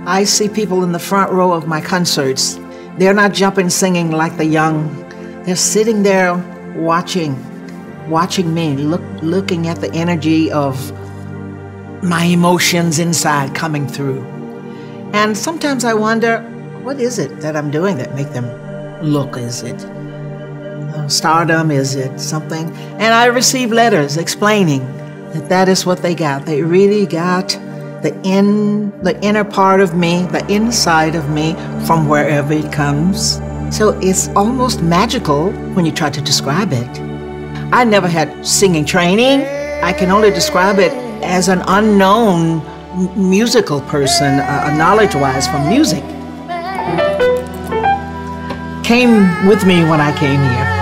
I see people in the front row of my concerts. They're not jumping, singing like the young. They're sitting there watching me, looking at the energy of my emotions inside coming through. And sometimes I wonder, what is it that I'm doing that make them look? Is it stardom? Is it something? And I receive letters explaining that is what they got. They really got the inner part of me, the inside of me, from wherever it comes. So it's almost magical when you try to describe it. I never had singing training. I can only describe it as an unknown musical person, knowledge-wise from music. Came with me when I came here.